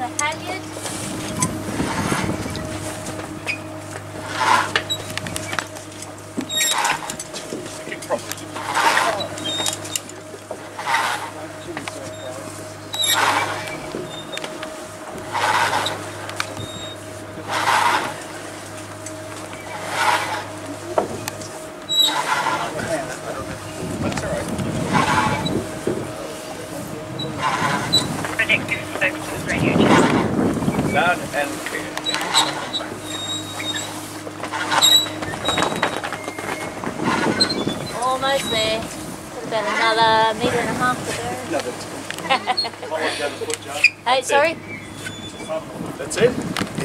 the halyard. Loud and clear. Almost there. Got about another metre and a half to go. Hey, sorry? That's it?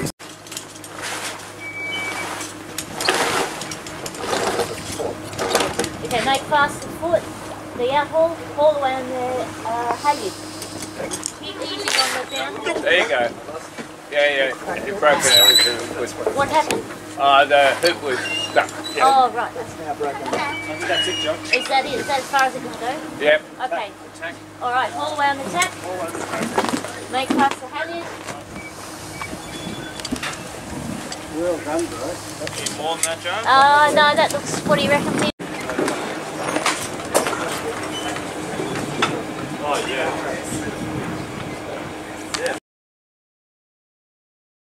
Okay, make fast the foot, the outhaul, haul away on the halyard. Keep easy on the down. There you go. Yeah, it broke it out. What happened? The hook was stuck. Yeah. Oh, right. That's That's it, John. Is that it? Is that as far as it can go? Yep. Okay. Tack. All right, haul away on the tack. Make fast the halyard. Well done, bro. Any more than that, John? No, that looks, what do you reckon, Peter? Oh, yeah.